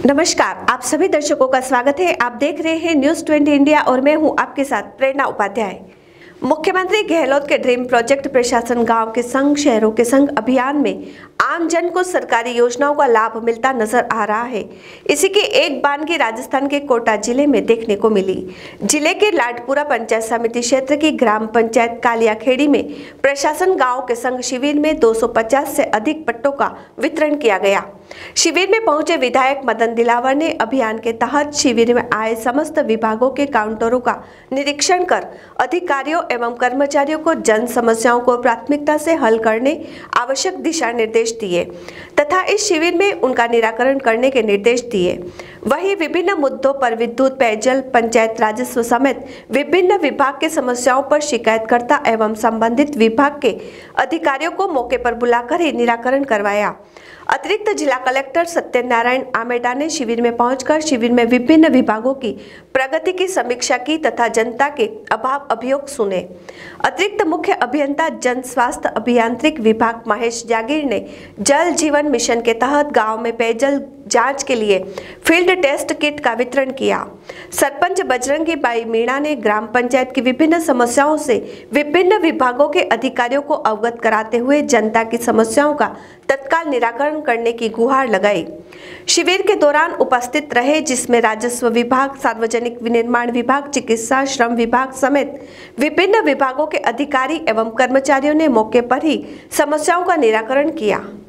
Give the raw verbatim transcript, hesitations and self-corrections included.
नमस्कार, आप सभी दर्शकों का स्वागत है। आप देख रहे हैं न्यूज ट्वेंटी इंडिया और मैं हूं आपके साथ प्रेरणा उपाध्याय। मुख्यमंत्री गहलोत के ड्रीम प्रोजेक्ट प्रशासन गांव के संग शहरों के संग अभियान में आम जन को सरकारी योजनाओं का लाभ मिलता नजर आ रहा है। इसी की एक बानगी राजस्थान के कोटा जिले में देखने को मिली। जिले के लाडपुरा पंचायत समिति क्षेत्र की ग्राम पंचायत कालियाखेड़ी में प्रशासन गांव के संग शिविर में दो सौ पचास से अधिक पट्टों का वितरण किया गया। शिविर में पहुंचे विधायक मदन दिलावर ने अभियान के तहत शिविर में आए समस्त विभागों के काउंटरों का निरीक्षण कर अधिकारियों एवं कर्मचारियों को जन समस्याओं को प्राथमिकता से हल करने आवश्यक दिशा निर्देश दिए तथा इस शिविर में उनका निराकरण करने के निर्देश दिए। वहीं विभिन्न मुद्दों पर विद्युत, पेयजल, पंचायत राजस्व समेत विभिन्न विभाग के समस्याओं पर शिकायतकर्ता एवं संबंधित विभाग के अधिकारियों को मौके पर बुलाकर ही निराकरण करवाया। अतिरिक्त जिला कलेक्टर सत्यनारायण आमेडा ने शिविर में पहुंचकर शिविर में विभिन्न विभागों की प्रगति की समीक्षा की तथा जनता के अभाव अभियोग सुने। अतिरिक्त मुख्य अभियंता जन स्वास्थ्य अभियांत्रिक विभाग महेश जागीर ने जल जीवन मिशन के तहत गांव में पेयजल जांच के लिए फील्ड टेस्ट किट का वितरण किया। सरपंच बजरंगी बाई मीणा ने ग्राम पंचायत की विभिन्न समस्याओं से विभिन्न विभागों के अधिकारियों को अवगत कराते हुए जनता की समस्याओं का तत्काल निराकरण करने की गुहार लगाई। शिविर के दौरान उपस्थित रहे जिसमें राजस्व विभाग, सार्वजनिक विनिर्माण विभाग, चिकित्सा, श्रम विभाग समेत विभिन्न विभागों के अधिकारी एवं कर्मचारियों ने मौके पर ही समस्याओं का निराकरण किया।